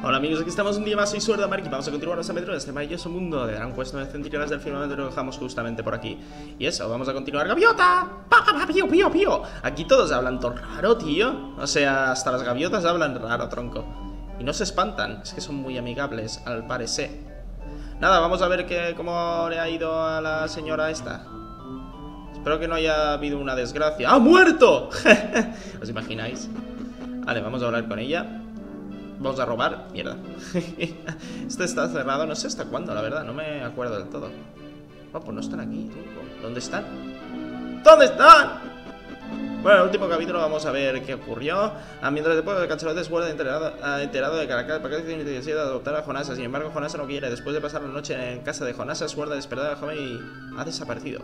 Hola amigos, aquí estamos un día más, soy Suerdamark y vamos a continuar nuestra aventura de este maravilloso mundo de Dragon Quest 9 Centinelas del firmamento que lo dejamos justamente por aquí. Y eso, vamos a continuar. ¡Gaviota! ¡Pa, pa, pío, pío, pío! Aquí todos hablan todo raro, tío. O sea, hasta las gaviotas hablan raro, tronco. Y no se espantan, es que son muy amigables, al parecer. Nada, vamos a ver cómo le ha ido a la señora esta. Espero que no haya habido una desgracia. ¡Ha muerto! ¿Os imagináis? Vale, vamos a hablar con ella. Vamos a robar, mierda. Este está cerrado, no sé hasta cuándo, la verdad, no me acuerdo del todo. Oh, pues no están aquí, ¿dónde están? ¿Dónde están? Bueno, en el último capítulo vamos a ver qué ocurrió. Mientras después el Cachalote Sword ha enterado de que la paquete tiene necesidad de adoptar a Jonasa. Sin embargo, Jonasa no quiere. Después de pasar la noche en casa de Jonasa, Sword ha despertado al joven y ha desaparecido.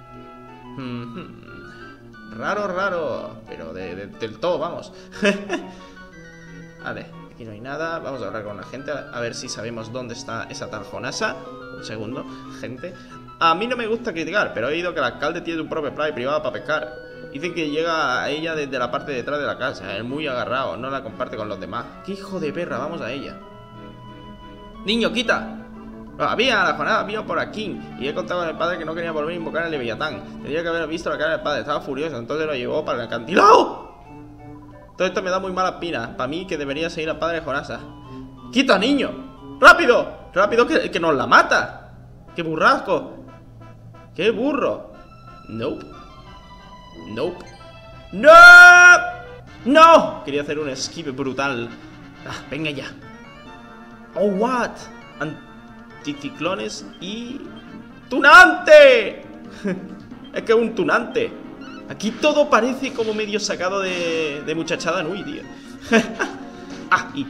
Raro, raro. Pero del todo, vamos. Vale, aquí no hay nada. Vamos a hablar con la gente a ver si sabemos dónde está esa tal Jonasa. Un segundo, gente. A mí no me gusta criticar, pero he oído que el alcalde tiene un propio playa privada para pescar. Dicen que llega a ella desde la parte de detrás de la casa. Es muy agarrado, no la comparte con los demás. ¡Qué hijo de perra! Vamos a ella. ¡Niño, quita! Había la jornada, vino por aquí. Y he contado con el padre que no quería volver a invocar al Leviatán. Tendría que haber visto la cara del padre, estaba furioso. Entonces lo llevó para el acantilado. Todo esto me da muy mala espina. Para mí que debería seguir al padre de Jonasa. ¡Quita, niño! ¡Rápido! ¡Rápido que nos la mata! ¡Qué burrasco! ¡Qué burro! Nope. Nope. ¡No! ¡No! Quería hacer un esquive brutal. Venga ya. ¡Oh, what! Anticiclones y... ¡tunante! Es que es un tunante. Aquí todo parece como medio sacado de muchachada Nui, tío. Y...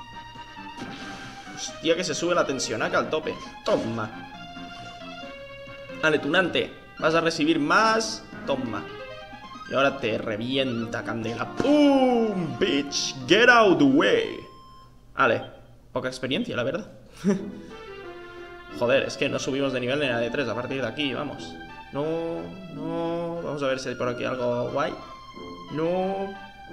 hostia, que se sube la tensión acá al tope. Toma. Vale, tunante. Vas a recibir más. Toma. Y ahora te revienta, candela. ¡Boom! Bitch, get out the way. Vale, poca experiencia, la verdad. Joder, es que no subimos de nivel en la de 3 a partir de aquí, vamos. No. Vamos a ver si hay por aquí algo guay. No.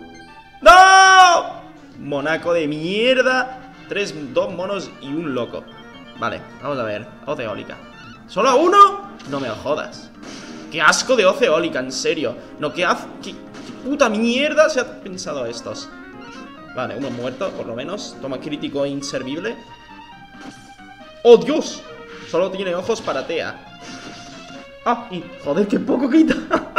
Monaco de mierda. 2 monos y un loco. Vale, vamos a ver. Hoz eólica. ¿Solo a uno? No me jodas. ¡Qué asco de hoz eólica, en serio! No, ¿qué puta mierda se ha pensado estos? Vale, uno muerto, por lo menos. Toma crítico inservible. ¡Oh, Dios! Solo tiene ojos para Tea. Y joder, qué poco quita.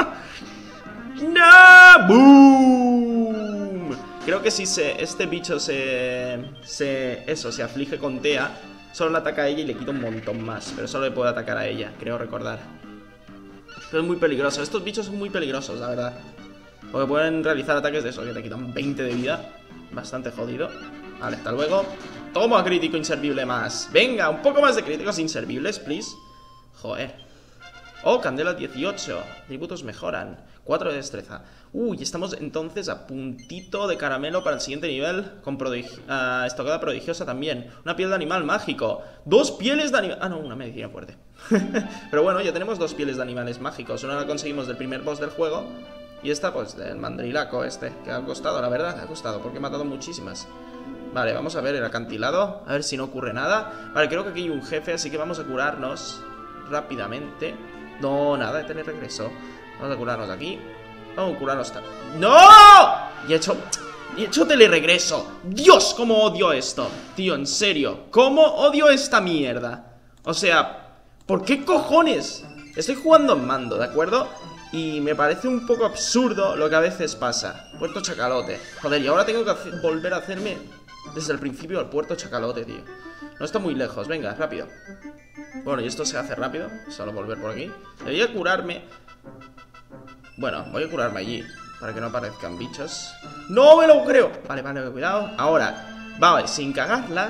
¡No! ¡Boom! Creo que si este bicho se aflige con Tea, solo le ataca a ella y le quita un montón más. Pero solo le puede atacar a ella, creo recordar. Pero es muy peligroso. Estos bichos son muy peligrosos, la verdad. Porque pueden realizar ataques de eso, que te quitan 20 de vida. Bastante jodido. Vale, hasta luego. Toma crítico inservible más. Venga, un poco más de críticos inservibles, please. Joder. Oh, candela 18. Tributos mejoran. 4 de destreza. Uy, estamos entonces a puntito de caramelo para el siguiente nivel. Con estocada prodigiosa también. Una piel de animal mágico. 2 pieles de animal. No, una medicina fuerte. Pero bueno, ya tenemos 2 pieles de animales mágicos. Una la conseguimos del primer boss del juego. Y esta, pues, del mandrilaco este. Que ha costado, la verdad, ha costado. Porque he matado muchísimas. Vale, vamos a ver el acantilado. A ver si no ocurre nada. Vale, creo que aquí hay un jefe, así que vamos a curarnos rápidamente. No, nada de tener regreso. Vamos a curarnos aquí. Vamos a curarnos. ¡No! Y he hecho teleregreso. Dios, cómo odio esto. Tío, en serio, cómo odio esta mierda. O sea, ¿por qué cojones? Estoy jugando en mando, ¿de acuerdo? Y me parece un poco absurdo lo que a veces pasa. Puerto Chacalote. Joder, y ahora tengo que volver a hacerme desde el principio al Puerto Chacalote, tío. No está muy lejos, venga, rápido. Bueno, y esto se hace rápido. Solo volver por aquí. Debería curarme. Bueno, voy a curarme allí para que no aparezcan bichos. ¡No me lo creo! Vale, cuidado. Ahora, vale, sin cagarla.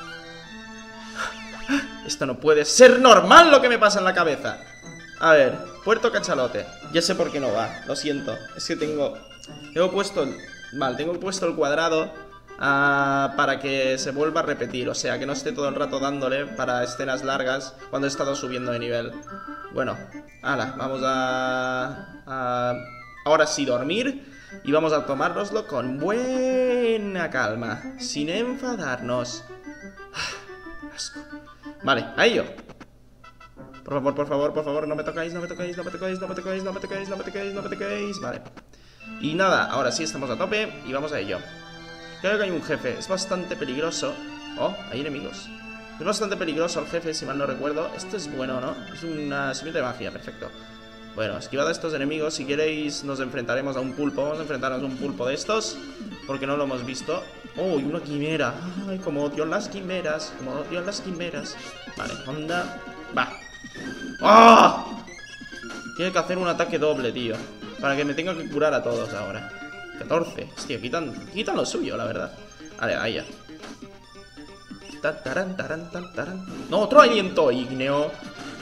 Esto no puede ser normal lo que me pasa en la cabeza. A ver, Puerto Cachalote. Ya sé por qué no va, lo siento. Es que tengo puesto el cuadrado para que se vuelva a repetir. O sea, que no esté todo el rato dándole para escenas largas cuando he estado subiendo de nivel. Bueno, ala, vamos a ahora sí dormir. Y vamos a tomárnoslo con buena calma, sin enfadarnos. Asco. Vale, a ello. Por favor, por favor, por favor, no me tocáis, no me tocáis, no me tocáis, no me tocáis, no me tocáis, no me tocáis, no me tocáis. Vale. Y nada, ahora sí estamos a tope y vamos a ello. Creo que hay un jefe, es bastante peligroso. Oh, hay enemigos. Es bastante peligroso el jefe, si mal no recuerdo. Esto es bueno, ¿no? Es una semilla de magia, perfecto. Bueno, esquivad a estos enemigos. Si queréis nos enfrentaremos a un pulpo. Vamos a enfrentarnos a un pulpo de estos, porque no lo hemos visto. Oh, y una quimera. Ay, como odio las quimeras. Como odio las quimeras. Vale, onda. Va. ¡Oh! Tiene que hacer un ataque doble, tío, para que me tenga que curar a todos ahora. 14. Hostia, quitan lo suyo, la verdad. Vale, ahí ya. No, otro aliento ígneo.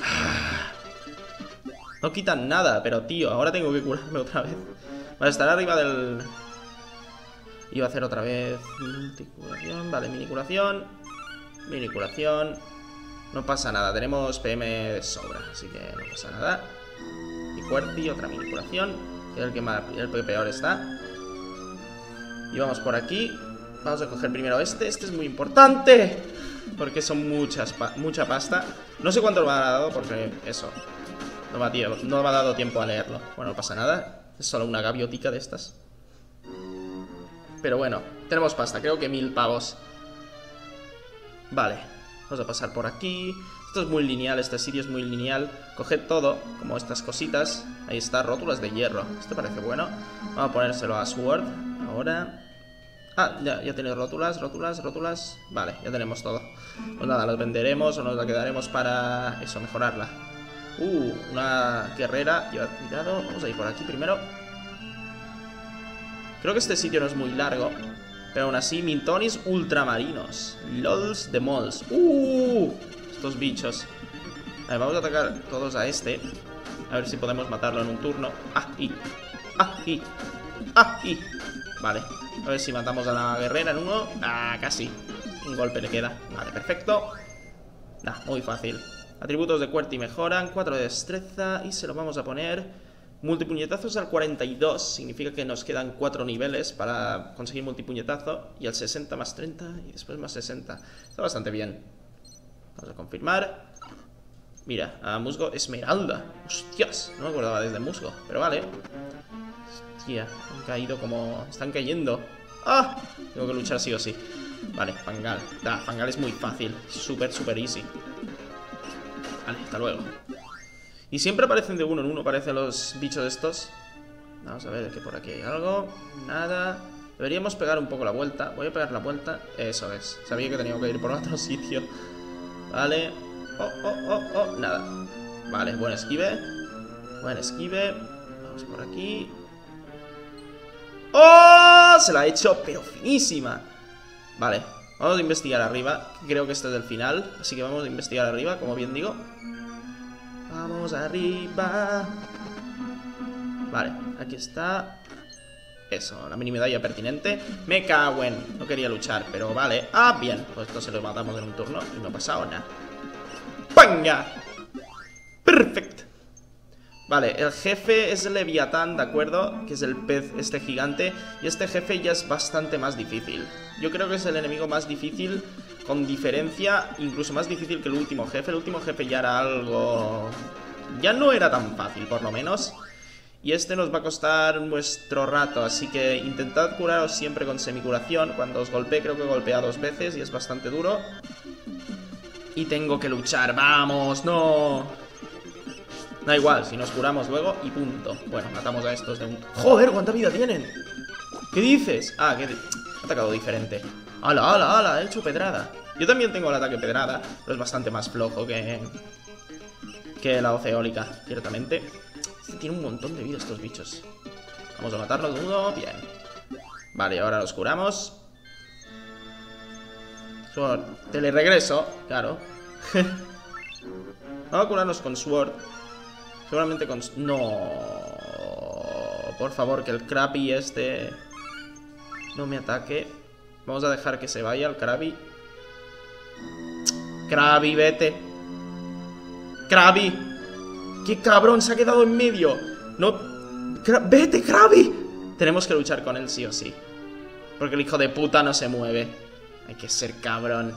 No quitan nada, pero tío, ahora tengo que curarme otra vez. Vale, estar arriba del... Iba a hacer otra vez multicuración. Vale, mini curación. Mini curación. No pasa nada, tenemos PM de sobra, así que no pasa nada. Y Cuerti, otra mini curación, que es el que peor está. Y vamos por aquí. Vamos a coger primero este es muy importante, porque son mucha pasta. No sé cuánto me ha dado, porque eso no me ha dado tiempo a leerlo. Bueno, no pasa nada, es solo una gaviotica de estas. Pero bueno, tenemos pasta, creo que 1000 pavos. Vale, vamos a pasar por aquí. Esto es muy lineal, este sitio es muy lineal. Coged todo, como estas cositas. Ahí está, rótulas de hierro. Esto parece bueno. Vamos a ponérselo a Sword ahora. Ah, ya tiene rótulas. Vale, ya tenemos todo. Pues nada, las venderemos o nos la quedaremos para eso, mejorarla. Una guerrera. Llevad cuidado, vamos a ir por aquí primero. Creo que este sitio no es muy largo, pero aún así, mintonis ultramarinos. LOLs de mols. Estos bichos. A ver, vamos a atacar todos a este. A ver si podemos matarlo en un turno. Vale, a ver si matamos a la guerrera en uno. Casi. Un golpe le queda. Vale, perfecto. Muy fácil. Atributos de Cuerti mejoran. 4 de destreza. Y se lo vamos a poner. Multipuñetazos al 42. Significa que nos quedan 4 niveles para conseguir multipuñetazo. Y al 60 más 30. Y después más 60. Está bastante bien. Vamos a confirmar. Mira, a musgo esmeralda. Hostias, no me acordaba desde musgo, pero vale. Hostia, han caído como... están cayendo. Tengo que luchar sí o sí. Vale, Fangal. Fangal es muy fácil. Súper easy. Vale, hasta luego. Y siempre aparecen de uno en uno, aparecen los bichos estos. Vamos a ver que por aquí hay algo. Nada. Deberíamos pegar un poco la vuelta. Voy a pegar la vuelta. Eso es. Sabía que tenía que ir por otro sitio. Vale. Nada. Vale, buen esquive. Vamos por aquí. ¡Oh! Se la ha hecho, pero finísima. Vale, vamos a investigar arriba. Creo que este es el final, así que vamos a investigar arriba, como bien digo. Vamos arriba. Vale, aquí está. Eso, la mini medalla pertinente. Me cago en... no quería luchar, pero vale. Bien, pues esto se lo matamos en un turno y no ha pasado nada. ¡Panga! Perfecto. Vale, el jefe es el Leviatán, ¿de acuerdo? Que es el pez este gigante. Y este jefe ya es bastante más difícil. Yo creo que es el enemigo más difícil, con diferencia, incluso más difícil que el último jefe. El último jefe ya era algo... ya no era tan fácil, por lo menos. Y este nos va a costar nuestro rato, así que intentad curaros siempre con semicuración. Cuando os golpee, creo que golpea 2 veces y es bastante duro. Y tengo que luchar, ¡vamos! ¡No! Da igual, si nos curamos luego y punto. Bueno, matamos a estos de un... ¡Joder! ¿Cuánta vida tienen? ¿Qué dices? Que ha atacado diferente. ¡Hala! He hecho pedrada. Yo también tengo el ataque pedrada, pero es bastante más flojo que la hoz eólica, ciertamente. Tiene un montón de vida estos bichos. Vamos a matarlos de uno, bien. Vale, ahora los curamos. Sword, teleregreso, claro. Vamos a curarnos con Sword. Seguramente con... no. Por favor, que el Krabby este no me ataque. Vamos a dejar que se vaya el Krabby. Krabby, vete. Krabby. ¡Qué cabrón! Se ha quedado en medio. No... ¡Vete, Krabby! Tenemos que luchar con él sí o sí. Porque el hijo de puta no se mueve. Hay que ser cabrón.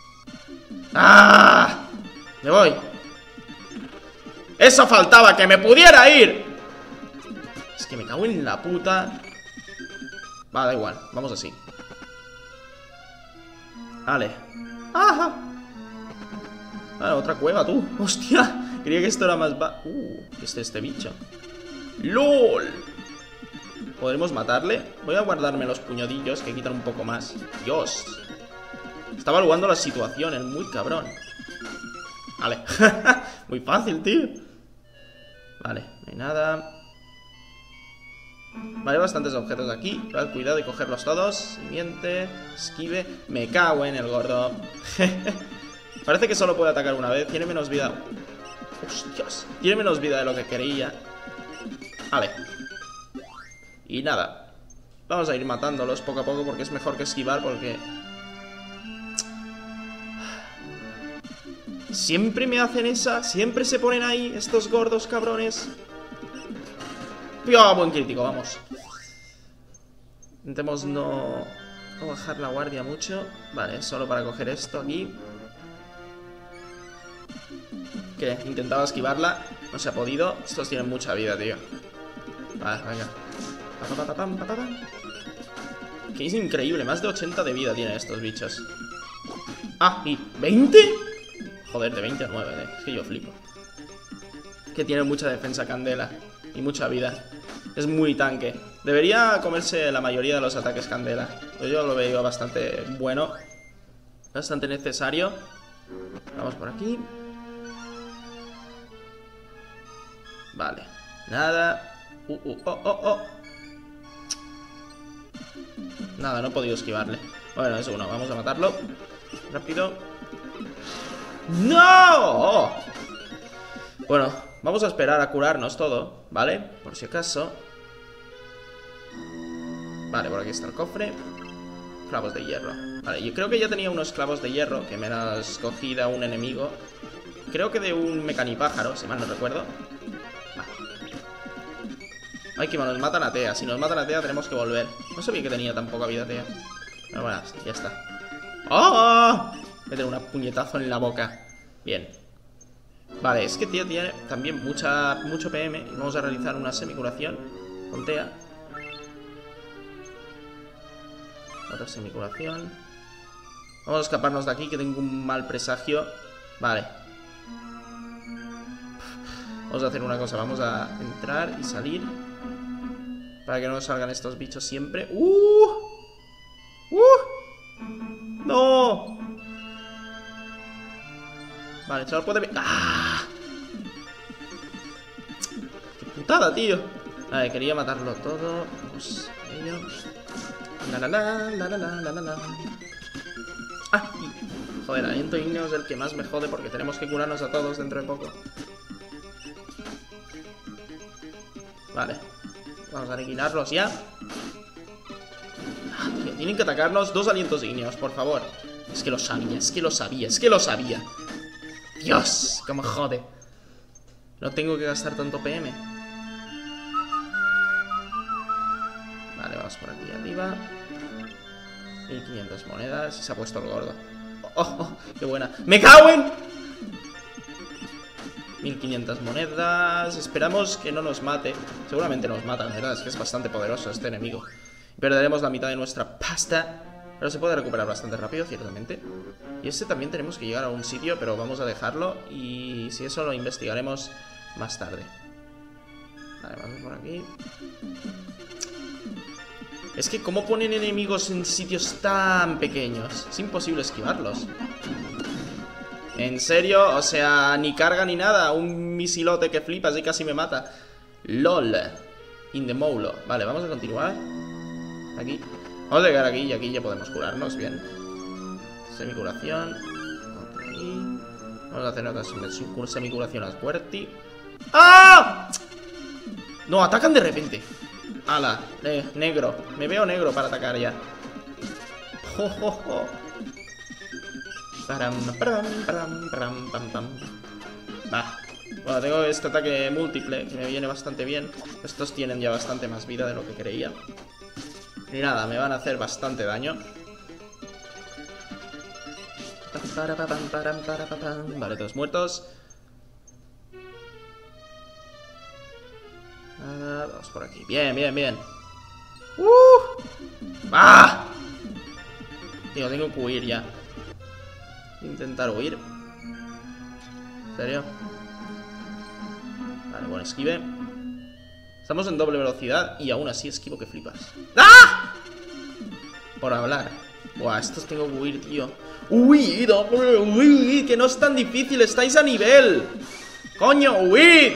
¡Ah! Me voy. ¡Eso faltaba! ¡Que me pudiera ir! Es que me cago en la puta. Va, da igual. Vamos así. Vale. ¡Ajá! Vale, otra cueva, tú. ¡Hostia! Creía que esto era más... ¿Qué es este bicho? ¡LOL! ¿Podremos matarle? Voy a guardarme los puñadillos que quitan un poco más. ¡Dios! Está evaluando la situación, es muy cabrón. Vale. Muy fácil, tío. Vale, no hay nada. Vale, bastantes objetos aquí. Cuidado de cogerlos todos. Simiente, esquive. Me cago en el gordo. Parece que solo puede atacar una vez. Tiene menos vida. Hostias. Tiene menos vida de lo que quería. Vale. Y nada. Vamos a ir matándolos poco a poco porque es mejor que esquivar porque... Siempre me hacen esa. Siempre se ponen ahí estos gordos cabrones. ¡Pio! Buen crítico, vamos. Intentemos no bajar la guardia mucho. Vale, solo para coger esto aquí. Que intentaba esquivarla. No se ha podido. Estos tienen mucha vida, tío. Vale, venga. Que es increíble. Más de 80 de vida tienen estos bichos. Ah, ¿y 20? Joder, de 20 a 9, es que yo flipo. Que tiene mucha defensa Candela y mucha vida. Es muy tanque. Debería comerse la mayoría de los ataques Candela. Yo lo veo bastante bueno. Bastante necesario. Vamos por aquí. Vale. Nada. Nada, no he podido esquivarle. Bueno, es uno. Vamos a matarlo. Rápido. ¡No! Bueno, vamos a esperar a curarnos todo, ¿vale? Por si acaso. Vale, por aquí está el cofre. Clavos de hierro. Vale, yo creo que ya tenía unos clavos de hierro que me las cogí de un enemigo. Creo que de un mecanipájaro, si mal no recuerdo. Ay, que nos matan a Tea. Si nos matan a Tea tenemos que volver. No sabía que tenía tan poca vida Tea. Pero bueno, ya está. ¡Oh! Meter una puñetazo en la boca. Bien. Vale, es que Tea tiene también mucho PM. Y vamos a realizar una semicuración con Tea. Otra semicuración. Vamos a escaparnos de aquí, que tengo un mal presagio. Vale. Vamos a hacer una cosa. Vamos a entrar y salir. Para que no nos salgan estos bichos siempre. ¡No! Vale, chaval puede ver. ¡Ah! ¡Qué putada, tío! Vale, quería matarlo todo. Vamos a ello. ¡Ah! Joder, aliento ígneo es el que más me jode porque tenemos que curarnos a todos dentro de poco. Vale. Vamos a aniquilarlos ya. Ah, tío, tienen que atacarnos dos alientos ígneos, por favor. Es que lo sabía, es que lo sabía, es que lo sabía. Dios, cómo jode. No tengo que gastar tanto PM. Vale, vamos por aquí arriba. 1500 monedas. Se ha puesto el gordo. ¡Oh, qué buena! ¡Me cago en! 1500 monedas. Esperamos que no nos mate. Seguramente nos mata, la verdad. Es que es bastante poderoso este enemigo. Perderemos la mitad de nuestra pasta. Pero se puede recuperar bastante rápido, ciertamente. Y este también tenemos que llegar a un sitio, pero vamos a dejarlo. Y si eso lo investigaremos más tarde. Vale, vamos por aquí. Es que ¿cómo ponen enemigos en sitios tan pequeños? Es imposible esquivarlos. ¿En serio? O sea, ni carga ni nada. Un misilote que flipas y casi me mata. LOL. In the moulo. Vale, vamos a continuar. Aquí. Vamos a llegar aquí y aquí ya podemos curarnos, bien. Semicuración. Aquí. Vamos a hacer otra semicuración a Squirty. ¡Ah! No, atacan de repente. ¡Hala! Negro. Me veo negro para atacar ya. ¡Jo, jo, jo! Va. Bueno, tengo este ataque múltiple, que me viene bastante bien. Estos tienen ya bastante más vida de lo que creía. Y nada, me van a hacer bastante daño. Vale, todos muertos. Vamos por aquí. Bien, bien, bien. ¡Ah! Tío, tengo que huir ya. Intentar huir. ¿En serio? Vale, bueno, esquive. Estamos en doble velocidad y aún así esquivo que flipas. ¡Ah! Por hablar. Buah, estos tengo que huir, tío. ¡Huid, hombre! ¡Huid! Que no es tan difícil, estáis a nivel. ¡Coño, huid!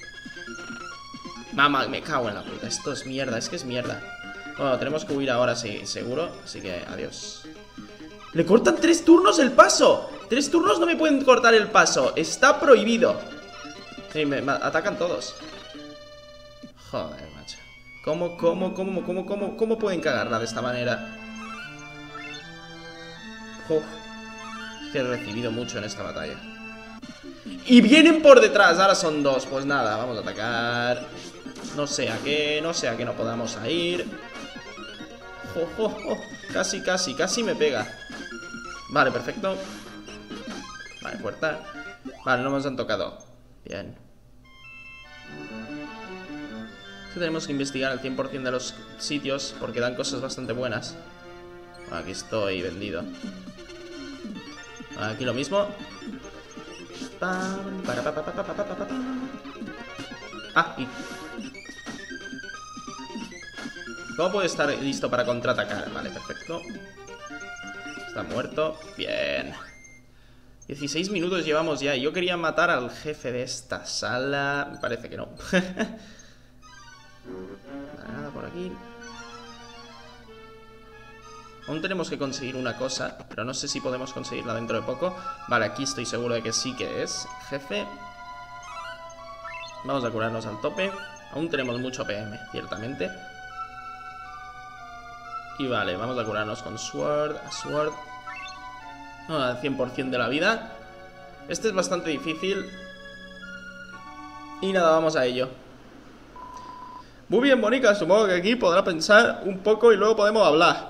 Mamá, me cago en la puta. Esto es mierda, es que es mierda. Bueno, tenemos que huir ahora, sí, seguro. Así que, adiós. ¡Le cortan 3 turnos el paso! 3 turnos no me pueden cortar el paso. Está prohibido. Sí, me atacan todos. Joder, macho. ¿Cómo pueden cagarla de esta manera? Uf, que he recibido mucho en esta batalla. Y vienen por detrás, ahora son 2. Pues nada, vamos a atacar. No sé a qué no podamos ir. Casi me pega. Vale, perfecto. Vale, puerta. Vale, no nos han tocado. Bien. Tenemos que investigar el 100% de los sitios porque dan cosas bastante buenas. Aquí estoy vendido. Aquí lo mismo. Ah, y... ¿Cómo puede estar listo para contraatacar? Vale, perfecto. Está muerto. Bien. 16 minutos llevamos ya. Yo quería matar al jefe de esta sala. Me parece que no. Nada por aquí. Aún tenemos que conseguir una cosa, pero no sé si podemos conseguirla dentro de poco. Vale, aquí estoy seguro de que sí que es jefe. Vamos a curarnos al tope. Aún tenemos mucho PM, ciertamente. Y vale, vamos a curarnos con Sword. Al 100% de la vida. Este es bastante difícil. Y nada, vamos a ello. Muy bien, Mónica, supongo que aquí podrá pensar un poco y luego podemos hablar.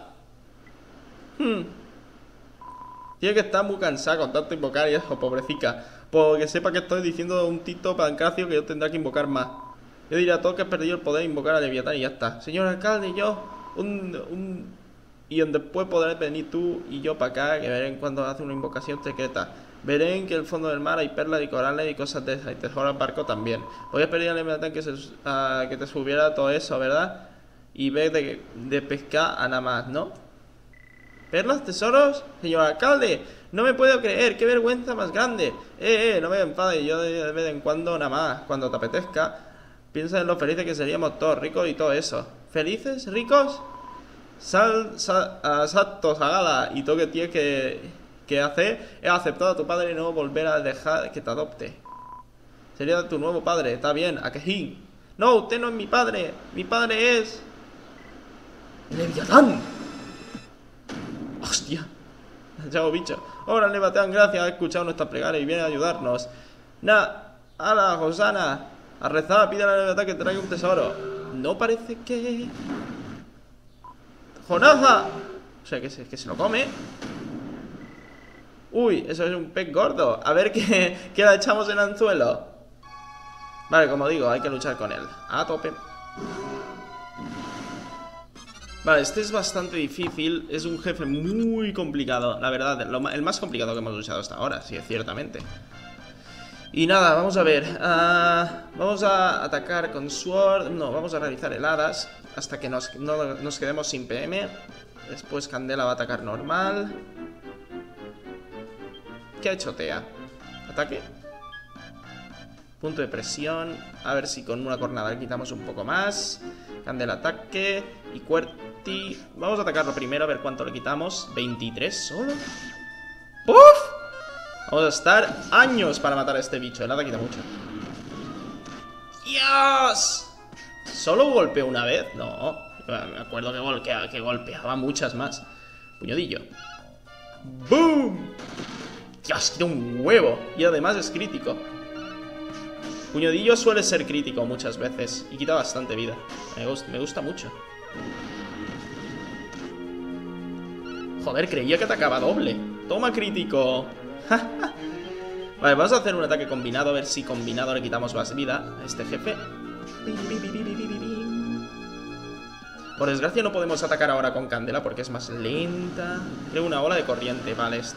Tiene que estar muy cansada con tanto invocar y eso, pobrecita. Porque sepa que estoy diciendo un Tito Pancracio que yo tendrá que invocar más. Yo diría a todos que he perdido el poder de invocar a Leviatán y ya está. Señor alcalde, y después podrás venir tú y yo para acá, que verán cuando hace una invocación secreta. Verán que en el fondo del mar hay perlas y corales y cosas de esas, y tesoro al barco también. Voy a pedir a Leviatán que te subiera todo eso, ¿verdad? Y ve de pescar a nada más, ¿no? ¿Perlas, tesoros? Señor alcalde, no me puedo creer, qué vergüenza más grande. No me enfades, yo de vez en cuando nada más, cuando te apetezca. Piensa en lo felices que seríamos todos, ricos y todo eso. ¿Felices? ¿Ricos? Exacto, Sagala. Y todo que tienes que hacer es aceptar a tu padre y no volver a dejar que te adopte. Sería tu nuevo padre, está bien, ¿a que sí? No, usted no es mi padre es... ¡Leviatán! ¡Hostia! Chao, bicho. Ahora, Leviatán, gracias, ha escuchado nuestra plegaria y viene a ayudarnos. ¡Hala, Josana! A rezar, pídele a Leviatán que traiga un tesoro. No parece que... ¡Jonaza! O sea, que se lo come. Uy, eso es un pez gordo. A ver qué la echamos en anzuelo. Vale, como digo, hay que luchar con él. A tope. Vale, este es bastante difícil. Es un jefe muy complicado, la verdad, el más complicado que hemos luchado hasta ahora, sí, ciertamente. Y nada, vamos a ver. Vamos a atacar con Sword. No, vamos a realizar heladas hasta que nos quedemos sin PM. Después Candela va a atacar normal. ¿Qué ha hecho Tea? ¿Ataque? Punto de presión. A ver si con una cornada le quitamos un poco más. Candela ataque. Y Cuerti. Vamos a atacarlo primero a ver cuánto le quitamos. 23 solo. ¡Puf! Vamos a estar años para matar a este bicho. El hada quita mucho. ¡Dios! ¿Solo golpeó una vez? No. Me acuerdo que golpeaba muchas más. Puñodillo. ¡Boom! ¡Dios! Quita un huevo. Y además es crítico. Puñodillo suele ser crítico muchas veces y quita bastante vida. Me gusta mucho. Joder, creía que atacaba doble. Toma, crítico. Vale, vamos a hacer un ataque combinado. A ver si combinado le quitamos más vida a este jefe. Por desgracia no podemos atacar ahora con Candela porque es más lenta. Creo una ola de corriente. Vale, esto...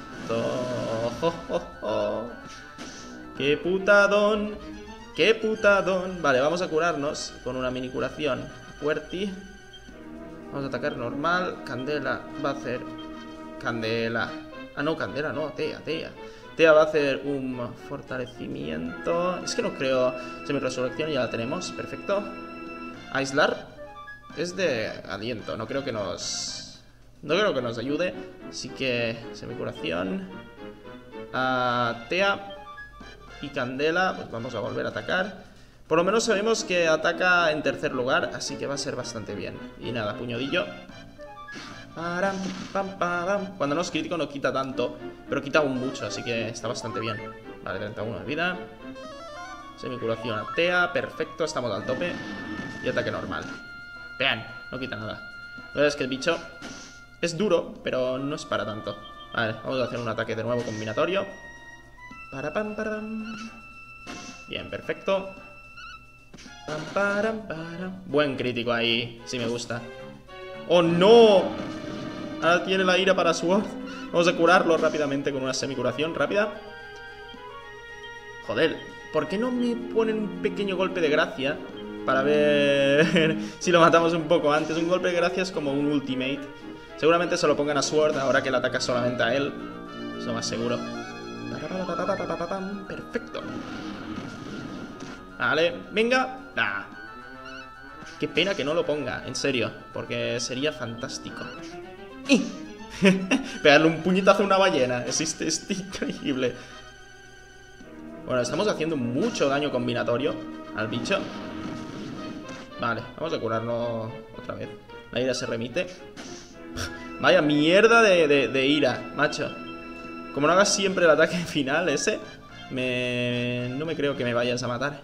¡Qué putadón! ¡Qué putadón! Vale, vamos a curarnos con una mini curación. Fuerti. Vamos a atacar normal. Candela va a hacer... Candela. Ah, no, Candela, no. Tea. Tea va a hacer un fortalecimiento. Es que no creo... Semi-resurrección ya la tenemos. Perfecto. Aislar. Es de aliento. No creo que nos... No creo que nos ayude. Así que... Semi-curación. Tea y Candela, pues vamos a volver a atacar. Por lo menos sabemos que ataca en tercer lugar, así que va a ser bastante bien. Y nada, puñodillo. Cuando no es crítico no quita tanto, pero quita aún mucho, así que está bastante bien. Vale, 31 de vida. Semicuración a Tea, perfecto, estamos al tope. Y ataque normal. Vean, no quita nada. La verdad es que el bicho es duro, pero no es para tanto. Vale, vamos a hacer un ataque de nuevo combinatorio. Bien, perfecto. Buen crítico ahí, sí me gusta. ¡Oh, no! Ahora tiene la ira para Sword. Vamos a curarlo rápidamente con una semicuración rápida. Joder, ¿por qué no me ponen un pequeño golpe de gracia? Para ver si lo matamos un poco antes. Un golpe de gracia es como un ultimate. Seguramente se lo pongan a Sword ahora que le ataca solamente a él. Eso más seguro. Perfecto. Vale, venga. Nah. Qué pena que no lo ponga, en serio, porque sería fantástico. Pegarle un puñetazo a una ballena. Es increíble. Bueno, estamos haciendo mucho daño combinatorio al bicho. Vale, vamos a curarlo otra vez. La ira se remite. Vaya mierda de ira, macho. Como no hagas siempre el ataque final ese, no me creo que me vayas a matar.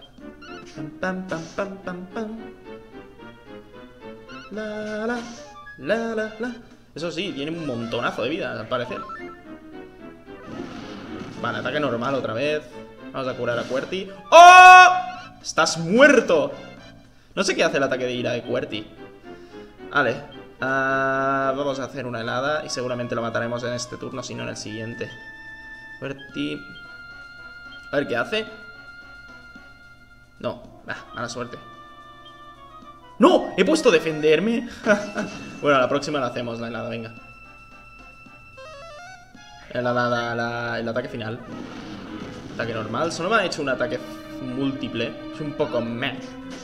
La. Eso sí, tiene un montonazo de vida, al parecer. Vale, ataque normal otra vez. Vamos a curar a Querti. ¡Oh! ¡Estás muerto! No sé qué hace el ataque de ira de Querti. Vale. Vamos a hacer una helada y seguramente lo mataremos en este turno, si no en el siguiente. Querti. A ver qué hace. No, mala suerte. ¡No! ¡He puesto defenderme! Bueno, la próxima la hacemos, la helada, venga. El ataque final. Ataque normal. Solo me ha hecho un ataque múltiple. Es un poco meh.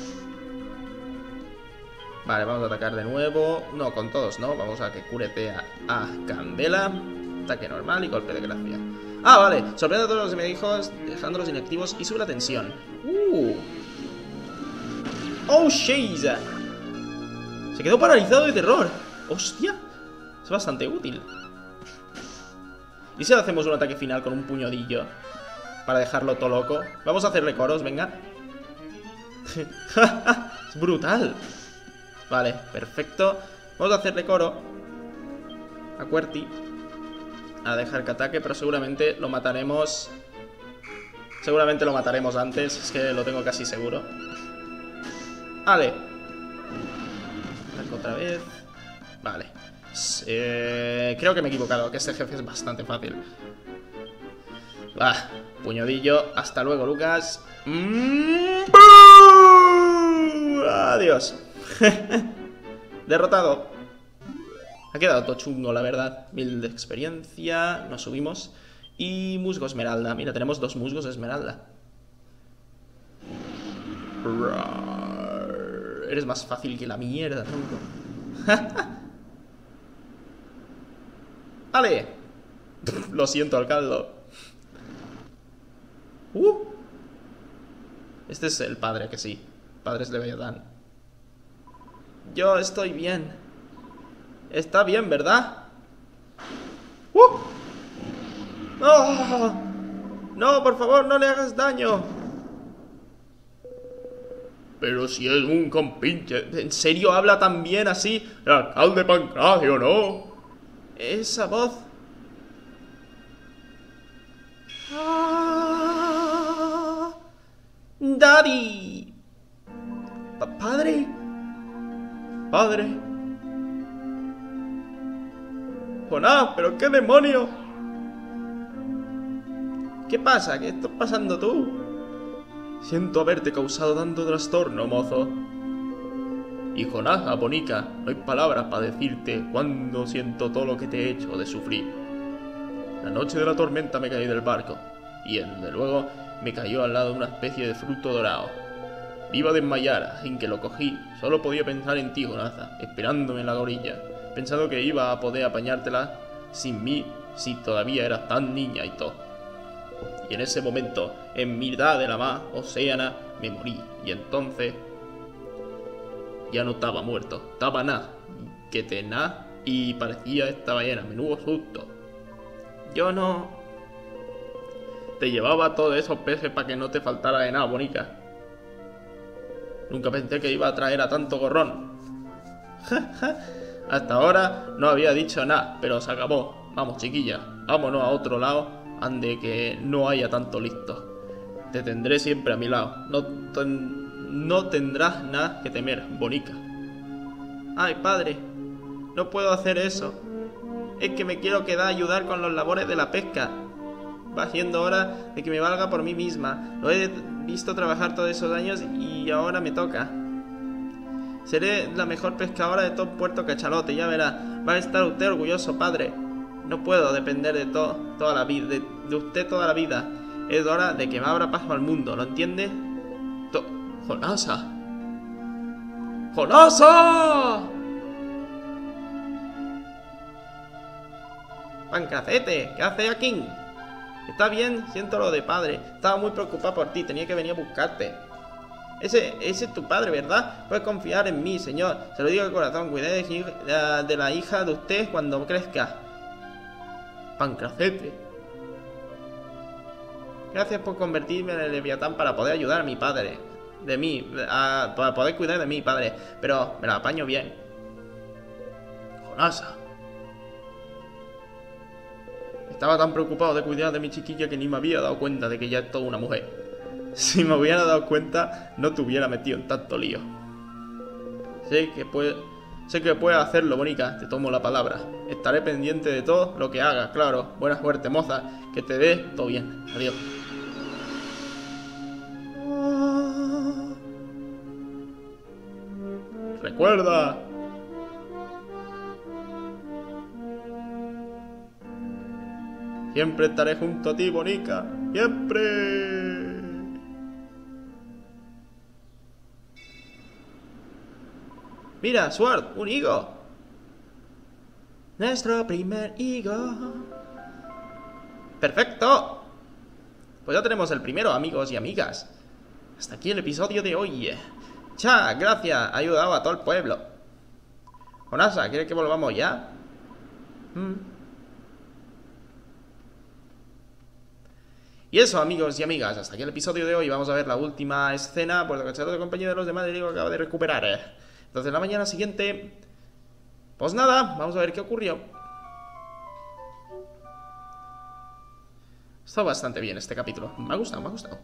Vale, vamos a atacar de nuevo. No, con todos no. Vamos a que curete a Candela. Ataque normal y golpe de gracia. Ah, vale. Sorprende a todos los enemigos dejándolos inactivos y sube la tensión. ¡Oh, Sheiza! Se quedó paralizado de terror. ¡Hostia! Es bastante útil. ¿Y si le hacemos un ataque final con un puñodillo? Para dejarlo todo loco. Vamos a hacerle coros, venga. Es brutal. Vale, perfecto. Vamos a hacerle coro a Querti. A dejar que ataque, pero seguramente lo mataremos. Seguramente lo mataremos antes. Es que lo tengo casi seguro. Vale. Ataco otra vez. Vale. Creo que me he equivocado, que este jefe es bastante fácil. Puñodillo. Hasta luego, Lucas. Adiós. Derrotado. Ha quedado todo chungo, la verdad. 1000 de experiencia. Nos subimos. Y musgo esmeralda. Mira, tenemos 2 musgos esmeralda. Eres más fácil que la mierda, tronco. ¡Vale! Lo siento, alcalde. Este es el padre, que sí. Padres de Belladán. Yo estoy bien. Está bien, ¿verdad? ¡No! ¡No, por favor, no le hagas daño! Pero si es un compinche. ¿En serio habla tan bien así? El alcalde Pancracio, ¿no? Esa voz. ¡Ah! ¡Daddy! ¿Padre? ¿Padre? Jonás, ¿pero qué demonio? ¿Qué pasa? ¿Qué estás pasando tú? Siento haberte causado tanto trastorno, mozo. Y Jonás, Aponica, no hay palabras para decirte cuándo siento todo lo que te he hecho de sufrir. La noche de la tormenta me caí del barco, y desde luego me cayó al lado una especie de fruto dorado. Me iba a desmayar, sin que lo cogí, solo podía pensar en ti, Jonaza, esperándome en la orilla, pensando que iba a poder apañártela sin mí si todavía eras tan niña y todo. Y en ese momento, en mitad de la mar océana, me morí, y entonces ya no estaba muerto, estaba nada, que te nada, y parecía esta ballena, menudo susto. Yo no... Te llevaba todos esos peces para que no te faltara de nada, bonica. Nunca pensé que iba a traer a tanto gorrón. Hasta ahora no había dicho nada, pero se acabó. Vamos, chiquilla, vámonos a otro lado, ande que no haya tanto listo. Te tendré siempre a mi lado. No tendrás nada que temer, bonica. Ay, padre, no puedo hacer eso. Es que me quiero quedar a ayudar con los labores de la pesca. Va siendo hora de que me valga por mí misma. Lo he visto trabajar todos esos años y ahora me toca. Seré la mejor pescadora de todo Puerto Cachalote, ya verá. Va a estar usted orgulloso, padre. No puedo depender de toda la vida, de usted toda la vida. Es hora de que me abra paso al mundo, ¿lo entiende? ¡Jonasa! ¡Jonasa! Pancracete, ¿qué haces aquí? Está bien, siento lo de padre. Estaba muy preocupado por ti, tenía que venir a buscarte. Ese es tu padre, ¿verdad? Puedes confiar en mí, señor. Se lo digo de corazón, cuidé de la hija de usted cuando crezca. Pancracete. Gracias por convertirme en el Leviatán para poder ayudar a mi padre. Para poder cuidar de mi padre. Pero me la apaño bien. Jonasa. Estaba tan preocupado de cuidar de mi chiquilla que ni me había dado cuenta de que ya es toda una mujer. Si me hubiera dado cuenta, no te hubiera metido en tanto lío. Sé que puedes hacerlo, bonica, te tomo la palabra. Estaré pendiente de todo lo que hagas, claro. Buena suerte, moza. Que te dé todo bien. Adiós. Recuerda. Siempre estaré junto a ti, bonica. Siempre. Mira, Sword, un higo. Nuestro primer higo. ¡Perfecto! Pues ya tenemos el primero, amigos y amigas. Hasta aquí el episodio de hoy. ¡Cha! Gracias, ha ayudado a todo el pueblo. Jonasa, ¿quieres que volvamos ya? Y eso, amigos y amigas, hasta aquí el episodio de hoy. Vamos a ver la última escena. Puerto Cachalote, compañía de los demás, le digo que acaba de recuperar. Entonces la mañana siguiente, pues nada, vamos a ver qué ocurrió. Está bastante bien este capítulo, me ha gustado, me ha gustado.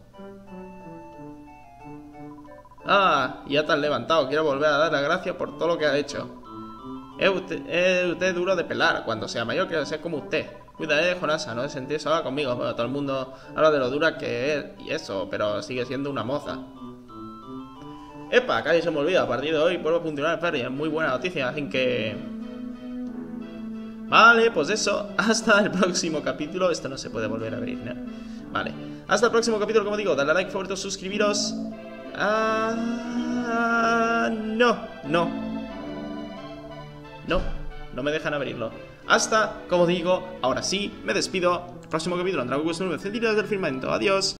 Ah, ya te has levantado, quiero volver a dar las gracias por todo lo que ha hecho. Usted duro de pelar, cuando sea mayor quiero ser como usted. Cuídate, Jonasa, no te sentir sola conmigo. Bueno, todo el mundo habla de lo dura que es y eso, pero sigue siendo una moza. Epa, casi se me olvida, a partir de hoy vuelvo a funcionar el ferry, es muy buena noticia, así que... Vale, pues eso, hasta el próximo capítulo. Esto no se puede volver a abrir, ¿no? Vale, hasta el próximo capítulo, como digo, dale a like, favorito, suscribiros. No me dejan abrirlo. Hasta, como digo, ahora sí, me despido. El próximo capítulo, Dragon Quest 9, Centinelas del Firmamento. Adiós.